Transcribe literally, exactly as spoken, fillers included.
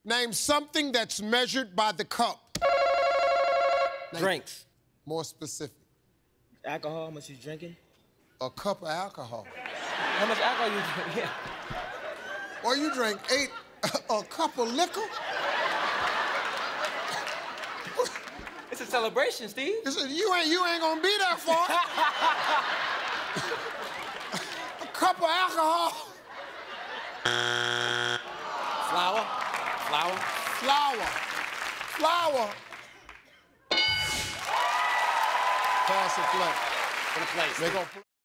Name something that's measured by the cup. Name Drinks. More specific. Alcohol, how much you drinking? A cup of alcohol. How much alcohol you drink? Yeah. Or you drink eight, a cup of liquor? It's a celebration, Steve. Listen, you ain't, you ain't gonna be there for it. A cup of alcohol. Flour. Flour. Flour. Flour. Pass the plate. For the plate. They gonna